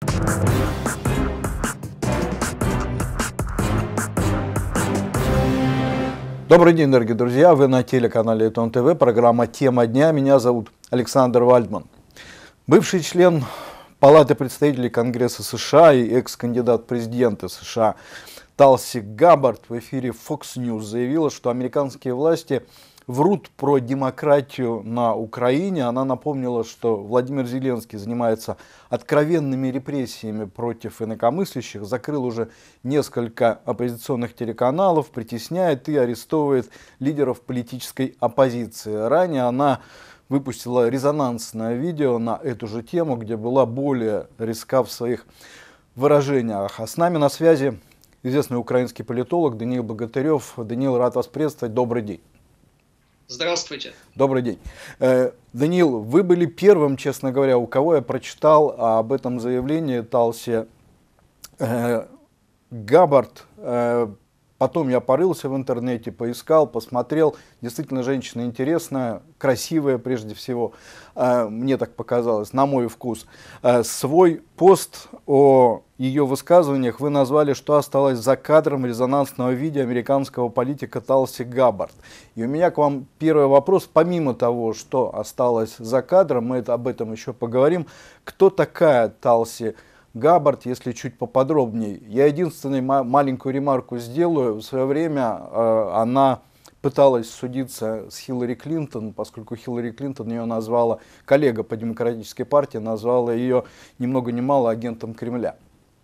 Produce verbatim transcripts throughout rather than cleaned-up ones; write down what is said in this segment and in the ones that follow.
Добрый день, дорогие друзья! Вы на телеканале Этон ТВ, программа «Тема дня». Меня зовут Александр Вальдман. Бывший член Палаты представителей Конгресса США и экс-кандидат в президенты США Талси Габбард в эфире Fox News заявила, что американские власти врут про демократию на Украине. Она напомнила, что Владимир Зеленский занимается откровенными репрессиями против инакомыслящих, закрыл уже несколько оппозиционных телеканалов, притесняет и арестовывает лидеров политической оппозиции. Ранее она выпустила резонансное видео на эту же тему, где была более резка в своих выражениях. А с нами на связи известный украинский политолог Даниил Богатырев. Даниил, рад вас приветствовать. Добрый день. Здравствуйте. Добрый день. Э, Даниил, вы были первым, честно говоря, у кого я прочитал об этом заявлении Талси э, Габбард. Э, потом я порылся в интернете, поискал, посмотрел. Действительно, женщина интересная, красивая прежде всего. Э, мне так показалось, на мой вкус. Э, свой пост о ее высказываниях вы назвали, что осталось за кадром резонансного видео американского политика Талси Габбард. И у меня к вам первый вопрос, помимо того, что осталось за кадром, мы это, об этом еще поговорим. Кто такая Талси Габбард, если чуть поподробнее? Я единственную маленькую ремарку сделаю. В свое время э, она пыталась судиться с Хиллари Клинтон, поскольку Хиллари Клинтон ее назвала, коллега по Демократической партии, назвала ее ни много ни мало агентом Кремля.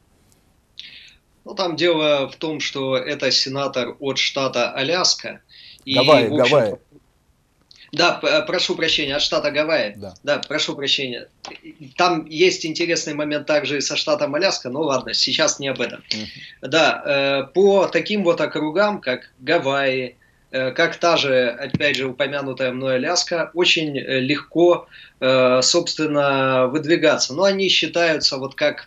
Ну, там дело в том, что это сенатор от штата Аляска. И, Гавайи, в общем, Гавайи. Да, прошу прощения, от штата Гавайи. Да. да, прошу прощения. Там есть интересный момент также и со штатом Аляска, но ладно, сейчас не об этом. Uh-huh. Да, по таким вот округам, как Гавайи, как та же, опять же, упомянутая мной Аляска, очень легко, собственно, выдвигаться. Но они считаются вот как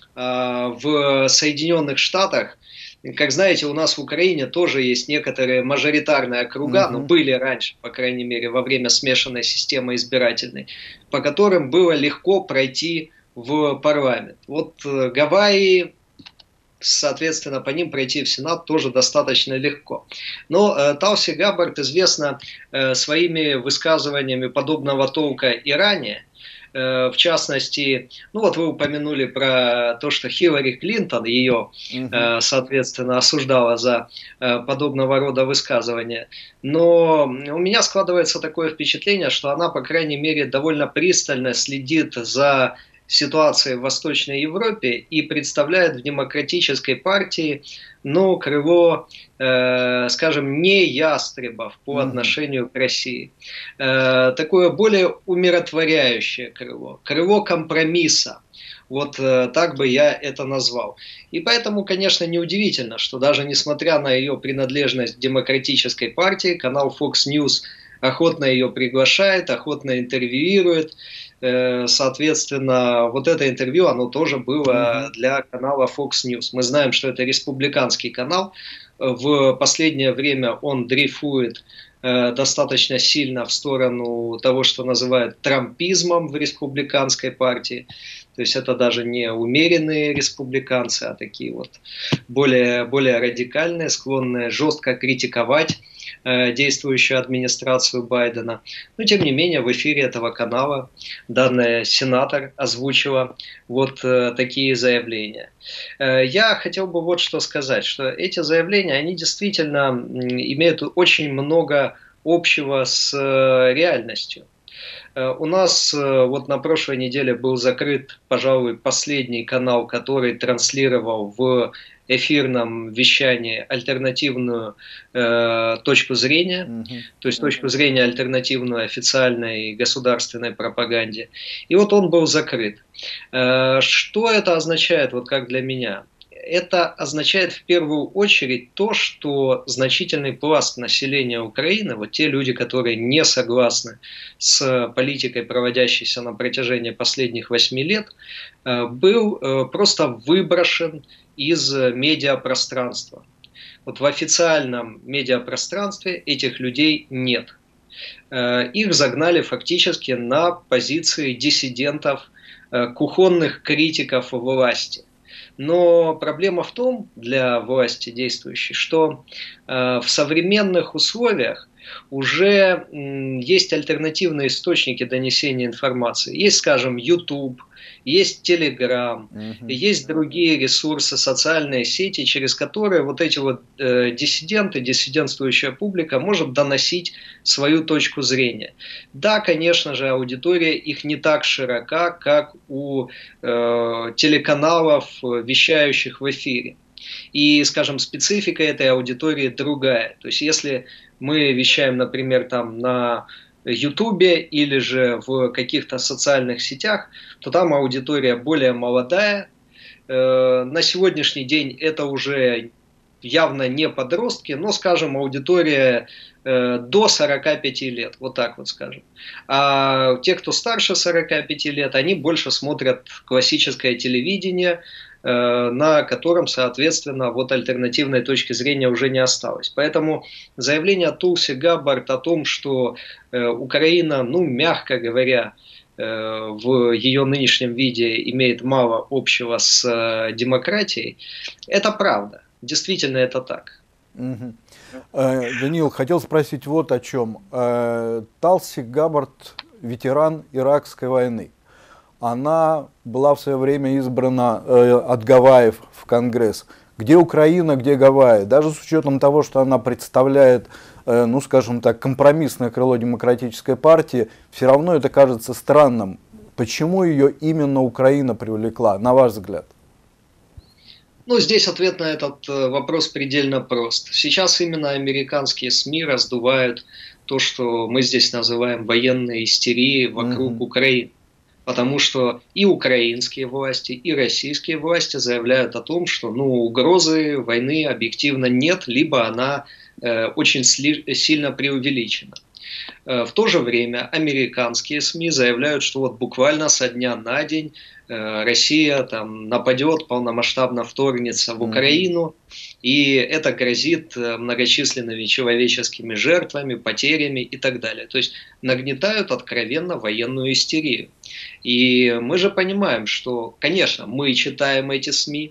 в Соединенных Штатах. Как знаете, у нас в Украине тоже есть некоторые мажоритарные округа, uh-huh. но были раньше, по крайней мере, во время смешанной системы избирательной, по которым было легко пройти в парламент. Вот Гавайи, соответственно, по ним пройти в Сенат тоже достаточно легко. Но э, Талси Габбард известна э, своими высказываниями подобного толка и ранее. В частности, ну вот вы упомянули про то, что Хиллари Клинтон ее, uh-huh. соответственно, осуждала за подобного рода высказывания. Но у меня складывается такое впечатление, что она, по крайней мере, довольно пристально следит за ситуацией в Восточной Европе и представляет в Демократической партии, ну, крыло, э, скажем, не ястребов по mm-hmm. отношению к России. Э, такое более умиротворяющее крыло, крыло компромисса. Вот э, так бы я это назвал. И поэтому, конечно, неудивительно, что даже несмотря на ее принадлежность к Демократической партии, канал Fox News охотно ее приглашает, охотно интервьюирует. Соответственно, вот это интервью, оно тоже было для канала Fox News. Мы знаем, что это республиканский канал. В последнее время он дрейфует достаточно сильно в сторону того, что называют трампизмом в республиканской партии. То есть это даже не умеренные республиканцы, а такие вот более, более радикальные, склонные жестко критиковать действующую администрацию Байдена. Но тем не менее в эфире этого канала данный сенатор озвучила вот такие заявления. Я хотел бы вот что сказать, что эти заявления, они действительно имеют очень много общего с реальностью. У нас вот на прошлой неделе был закрыт, пожалуй, последний канал, который транслировал в эфирном вещании альтернативную э, точку зрения, mm-hmm. то есть точку зрения альтернативную официальной государственной пропаганде. И вот он был закрыт. Э, что это означает, вот как для меня? Это означает в первую очередь то, что значительный пласт населения Украины, вот те люди, которые не согласны с политикой, проводящейся на протяжении последних восьми лет, был просто выброшен из медиапространства. Вот в официальном медиапространстве этих людей нет. Их загнали фактически на позиции диссидентов кухонных критиков власти. Но проблема в том для власти действующей, что в современных условиях уже есть альтернативные источники донесения информации. Есть, скажем, YouTube, есть Telegram, угу. есть другие ресурсы, социальные сети, через которые вот эти вот э, диссиденты, диссидентствующая публика может доносить свою точку зрения. Да, конечно же, аудитория их не так широка, как у э, телеканалов, вещающих в эфире. И, скажем, специфика этой аудитории другая. То есть, если мы вещаем, например, там на Ютубе или же в каких-то социальных сетях, то там аудитория более молодая. На сегодняшний день это уже явно не подростки, но, скажем, аудитория до сорока пяти лет, вот так вот скажем. А те, кто старше сорока пяти лет, они больше смотрят классическое телевидение, на котором, соответственно, вот альтернативной точки зрения уже не осталось. Поэтому заявление Тулси Габбард о том, что Украина, ну, мягко говоря, в ее нынешнем виде имеет мало общего с демократией, это правда. Действительно, это так. Угу. Даниил, хотел спросить вот о чем. Тулси Габбард – ветеран Иракской войны. Она была в свое время избрана э, от Гавайев в Конгресс. Где Украина, где Гавайи? Даже с учетом того, что она представляет, э, ну скажем так, компромиссное крыло демократической партии, все равно это кажется странным. Почему ее именно Украина привлекла, на ваш взгляд? Ну, здесь ответ на этот вопрос предельно прост. Сейчас именно американские СМИ раздувают то, что мы здесь называем военной истерией вокруг mm-hmm. Украины. Потому что и украинские власти, и российские власти заявляют о том, что ну, угрозы войны объективно нет, либо она э, очень сильно преувеличена. Э, в то же время американские СМИ заявляют, что вот буквально со дня на день э, Россия там, нападет, полномасштабно вторгнется в Украину, и это грозит многочисленными человеческими жертвами, потерями и так далее. То есть нагнетают откровенно военную истерию. И мы же понимаем, что, конечно, мы читаем эти СМИ,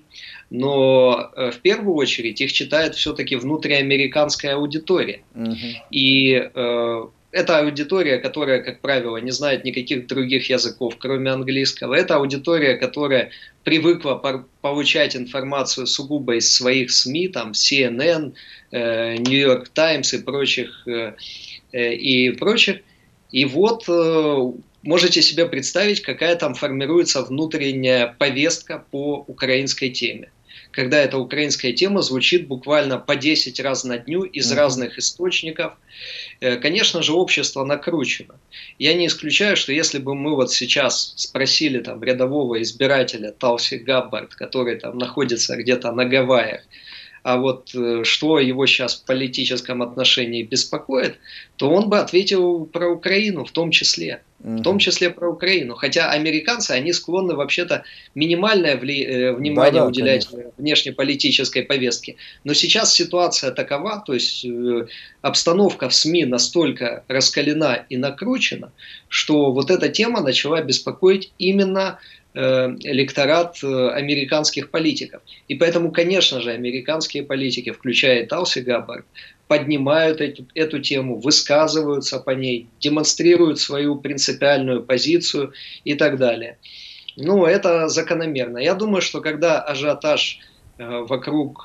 но в первую очередь их читает все-таки внутриамериканская аудитория. Угу. И э, это аудитория, которая, как правило, не знает никаких других языков, кроме английского. Это аудитория, которая привыкла получать информацию сугубо из своих СМИ, там си эн эн, э, New York Times и прочих. Э, э, и прочих. И вот э, можете себе представить, какая там формируется внутренняя повестка по украинской теме. Когда эта украинская тема звучит буквально по десять раз на дню из mm-hmm. разных источников, конечно же, общество накручено. Я не исключаю, что если бы мы вот сейчас спросили там рядового избирателя Тулси Габбард, который там находится где-то на Гавайях, а вот что его сейчас в политическом отношении беспокоит, то он бы ответил про Украину в том числе. В том числе про Украину. Хотя американцы, они склонны вообще-то минимальное вли... внимание да, да, уделять конечно. Внешнеполитической повестке. Но сейчас ситуация такова, то есть э, обстановка в СМИ настолько раскалена и накручена, что вот эта тема начала беспокоить именно электорат американских политиков. И поэтому, конечно же, американские политики, включая Тулси Габбард, поднимают эту, эту тему, высказываются по ней, демонстрируют свою принципиальную позицию и так далее. Ну, это закономерно. Я думаю, что когда ажиотаж вокруг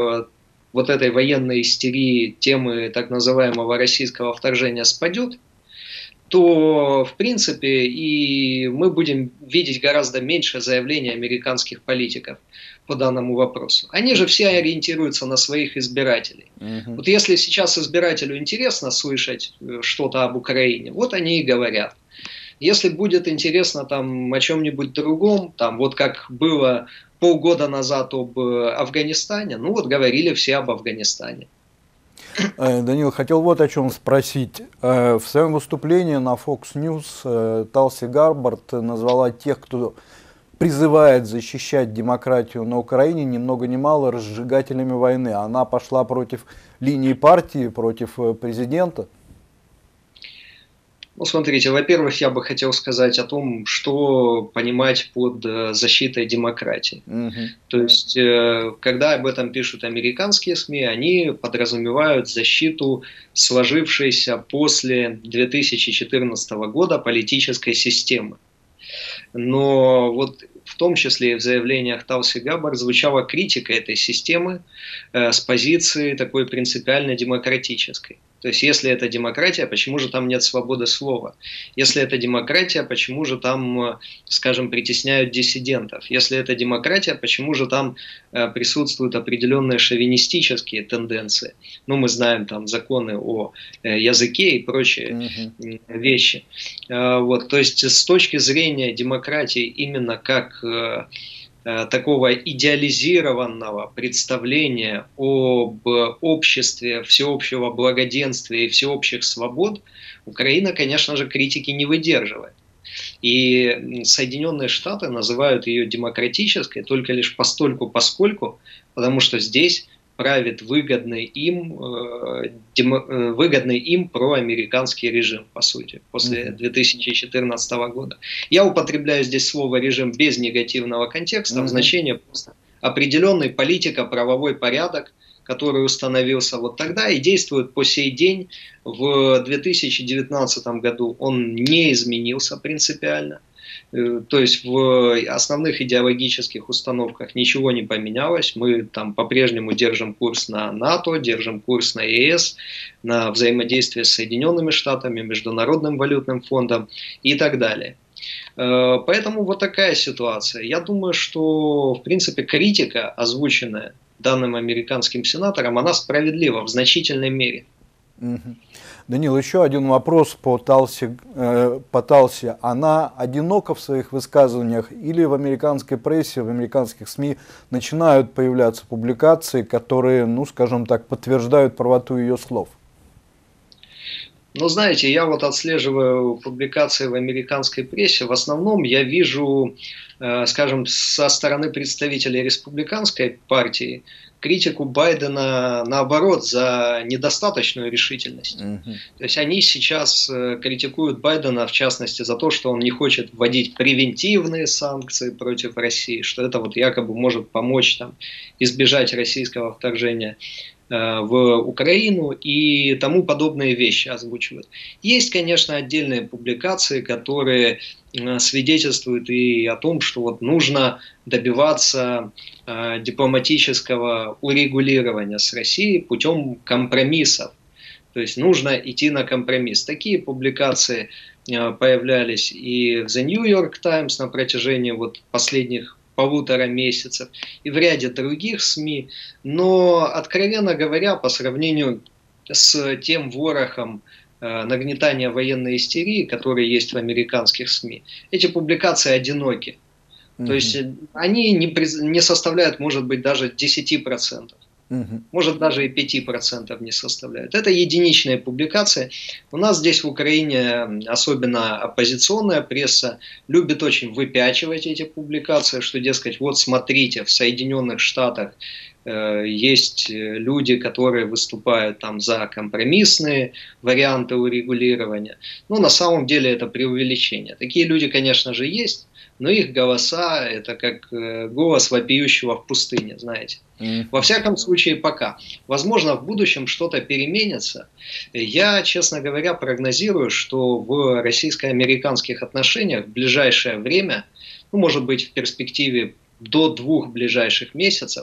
вот этой военной истерии темы так называемого российского вторжения спадет, то, в принципе, и мы будем видеть гораздо меньше заявлений американских политиков по данному вопросу. Они же все ориентируются на своих избирателей. Uh-huh. Вот если сейчас избирателю интересно слышать что-то об Украине, вот они и говорят. Если будет интересно там о чем-нибудь другом, там вот как было полгода назад об Афганистане, ну вот говорили все об Афганистане. Данил, хотел вот о чем спросить. В своем выступлении на Fox News Тулси Габбард назвала тех, кто призывает защищать демократию на Украине, ни много ни мало разжигателями войны. Она пошла против линии партии, против президента. Ну, смотрите, во-первых, я бы хотел сказать о том, что понимать под э, защитой демократии. Мгм. То есть, э, когда об этом пишут американские СМИ, они подразумевают защиту сложившейся после две тысячи четырнадцатого года политической системы. Но вот в том числе и в заявлениях Талси Габбард звучала критика этой системы э, с позиции такой принципиально демократической. То есть, если это демократия, почему же там нет свободы слова? Если это демократия, почему же там, э, скажем, притесняют диссидентов? Если это демократия, почему же там э, присутствуют определенные шовинистические тенденции? Ну, мы знаем там законы о э, языке и прочие Мгм. э, вещи. Э, вот, то есть, с точки зрения демократии именно как э, э, такого идеализированного представления об обществе, всеобщего благоденствия и всеобщих свобод, Украина, конечно же, критики не выдерживает. И Соединенные Штаты называют ее демократической только лишь постольку поскольку, потому что здесь правит выгодный им, э, демо, э, выгодный им проамериканский режим, по сути, после две тысячи четырнадцатого года. Я употребляю здесь слово «режим» без негативного контекста, в значении просто определенный политико-правовой порядок, который установился вот тогда и действует по сей день. В две тысячи девятнадцатом году он не изменился принципиально. То есть в основных идеологических установках ничего не поменялось. Мы там по-прежнему держим курс на НАТО, держим курс на ЕС, на взаимодействие с Соединенными Штатами, Международным валютным фондом и так далее. Поэтому вот такая ситуация. Я думаю, что в принципе критика, озвученная данным американским сенатором, она справедлива в значительной мере. Угу. Данил, еще один вопрос по Талси, э, по Талси. Она одинока в своих высказываниях или в американской прессе, в американских СМИ начинают появляться публикации, которые, ну, скажем так, подтверждают правоту ее слов? Ну, знаете, я вот отслеживаю публикации в американской прессе. В основном я вижу, э, скажем, со стороны представителей республиканской партии критику Байдена, наоборот, за недостаточную решительность. Mm-hmm. То есть они сейчас э, критикуют Байдена, в частности, за то, что он не хочет вводить превентивные санкции против России, что это вот якобы может помочь там избежать российского вторжения в Украину и тому подобные вещи озвучивают. Есть, конечно, отдельные публикации, которые свидетельствуют и о том, что вот нужно добиваться э, дипломатического урегулирования с Россией путем компромиссов. То есть нужно идти на компромисс. Такие публикации э, появлялись и в The New York Times на протяжении вот последних полутора месяцев и в ряде других СМИ, но, откровенно говоря, по сравнению с тем ворохом э, нагнетания военной истерии, который есть в американских СМИ, эти публикации одиноки. Mm-hmm. То есть они не, не составляют, может быть, даже десяти процентов. Угу. Может, даже и пяти процентов не составляют. Это единичные публикации. У нас здесь в Украине, особенно оппозиционная пресса, любит очень выпячивать эти публикации, что, дескать, вот смотрите, в Соединенных Штатах э, есть люди, которые выступают там за компромиссные варианты урегулирования. Но на самом деле это преувеличение. Такие люди, конечно же, есть. Но их голоса – это как голос вопиющего в пустыне, знаете. Mm-hmm. Во всяком случае, пока. Возможно, в будущем что-то переменится. Я, честно говоря, прогнозирую, что в российско-американских отношениях в ближайшее время, ну, может быть, в перспективе до двух ближайших месяцев,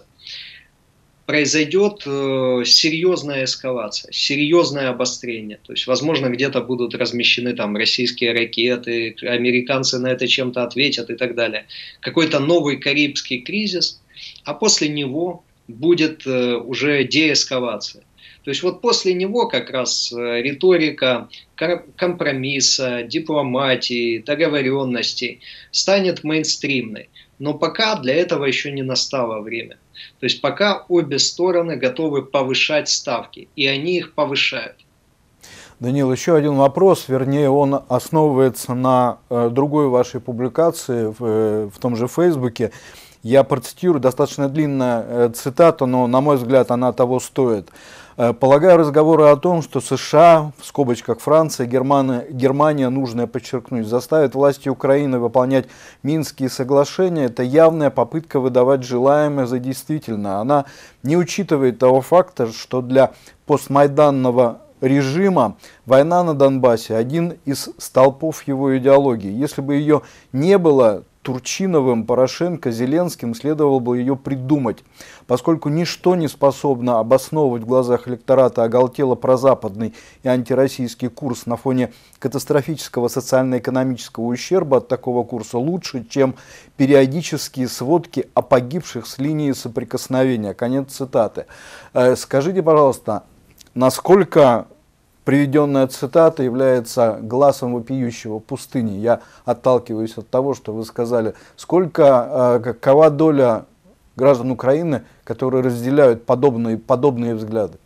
произойдет э, серьезная эскалация, серьезное обострение. То есть, возможно, где-то будут размещены там российские ракеты, американцы на это чем-то ответят и так далее. Какой-то новый карибский кризис, а после него будет э, уже деэскалация. То есть вот после него как раз э, риторика компромисса, дипломатии, договоренностей станет мейнстримной. Но пока для этого еще не настало время. То есть пока обе стороны готовы повышать ставки, и они их повышают. Данил, еще один вопрос, вернее, он основывается на э, другой вашей публикации в, э, в том же Фейсбуке. Я процитирую, достаточно длинная э, цитата, но, на мой взгляд, она того стоит. Полагаю, разговоры о том, что США, в скобочках Франция, Германия, Германия, нужно подчеркнуть, заставят власти Украины выполнять Минские соглашения, это явная попытка выдавать желаемое за действительное. Она не учитывает того факта, что для постмайданного режима война на Донбассе один из столпов его идеологии. Если бы ее не было, Турчиновым, Порошенко, Зеленским следовало бы ее придумать, поскольку ничто не способно обосновывать в глазах электората оголтело прозападный и антироссийский курс на фоне катастрофического социально-экономического ущерба от такого курса лучше, чем периодические сводки о погибших с линии соприкосновения. Конец цитаты. Скажите, пожалуйста, насколько приведенная цитата является глазом вопиющего пустыни? Я отталкиваюсь от того, что вы сказали. Сколько, какова доля граждан Украины, которые разделяют подобные, подобные взгляды?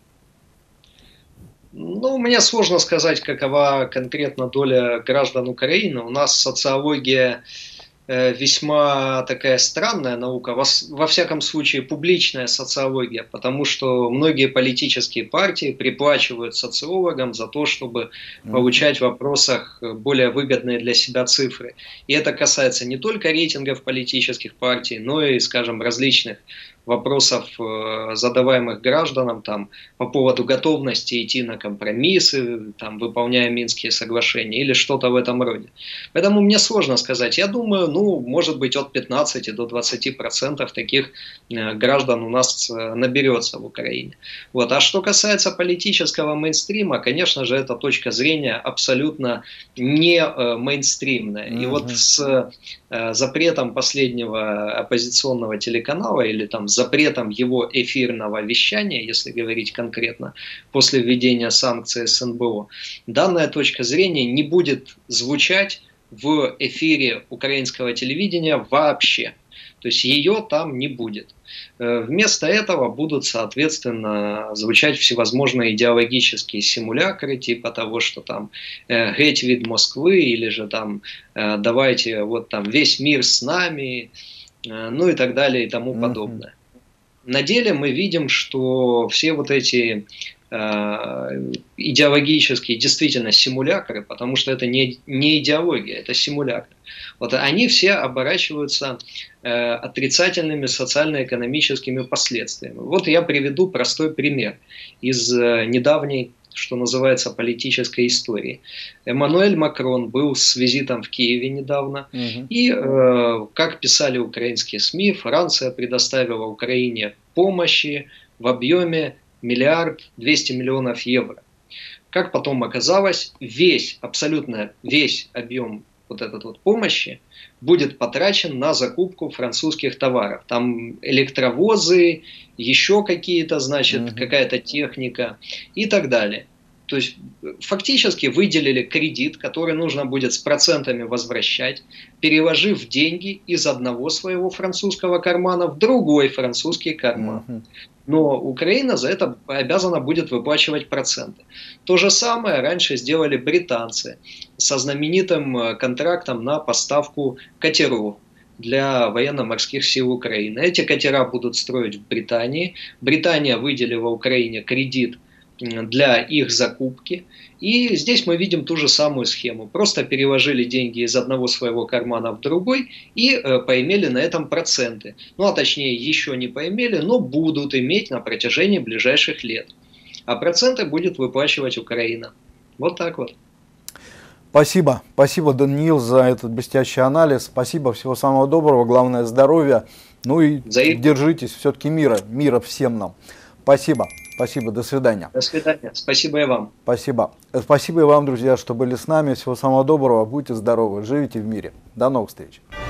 Ну, мне сложно сказать, какова конкретно доля граждан Украины. У нас социология весьма такая странная наука, во, во всяком случае публичная социология, потому что многие политические партии приплачивают социологам за то, чтобы получать в вопросах более выгодные для себя цифры. И это касается не только рейтингов политических партий, но и, скажем, различных вопросов, задаваемых гражданам там, по поводу готовности идти на компромиссы, там, выполняя Минские соглашения или что-то в этом роде. Поэтому мне сложно сказать. Я думаю, ну, может быть, от пятнадцати до двадцати процентов таких граждан у нас наберется в Украине. Вот. А что касается политического мейнстрима, конечно же, эта точка зрения абсолютно не мейнстримная. И вот с запретом последнего оппозиционного телеканала или там с запретом его эфирного вещания, если говорить конкретно, после введения санкций эс эн бэ о, данная точка зрения не будет звучать в эфире украинского телевидения вообще. То есть ее там не будет. Вместо этого будут, соответственно, звучать всевозможные идеологические симулякры, типа того, что там «Геть від Москвы» или же там «Давайте вот там весь мир с нами», ну и так далее и тому подобное. На деле мы видим, что все вот эти э, идеологические действительно симулякры, потому что это не, не идеология, это симулякры, вот они все оборачиваются э, отрицательными социально-экономическими последствиями. Вот я приведу простой пример из э, недавней, что называется, политической истории. Эммануэль Макрон был с визитом в Киеве недавно, угу. и, э, как писали украинские СМИ, Франция предоставила Украине помощи в объеме миллиард двести миллионов евро. Как потом оказалось, весь, абсолютно весь объем вот этот вот помощи будет потрачен на закупку французских товаров. Там электровозы, еще какие-то, значит, uh-huh. какая-то техника и так далее. То есть фактически выделили кредит, который нужно будет с процентами возвращать, переложив деньги из одного своего французского кармана в другой французский карман. Uh-huh. Но Украина за это обязана будет выплачивать проценты. То же самое раньше сделали британцы со знаменитым контрактом на поставку катеров для военно-морских сил Украины. Эти катера будут строить в Британии. Британия выделила Украине кредит для их закупки. И здесь мы видим ту же самую схему. Просто переложили деньги из одного своего кармана в другой и э, поимели на этом проценты. Ну, а точнее, еще не поимели, но будут иметь на протяжении ближайших лет. А проценты будет выплачивать Украина. Вот так вот. Спасибо. Спасибо, Даниил, за этот блестящий анализ. Спасибо, всего самого доброго, главное здоровья. Ну и Взаим... держитесь, все-таки мира, мира всем нам. Спасибо. Спасибо, до свидания. До свидания. Спасибо и вам. Спасибо. Спасибо и вам, друзья, что были с нами. Всего самого доброго. Будьте здоровы, живите в мире. До новых встреч.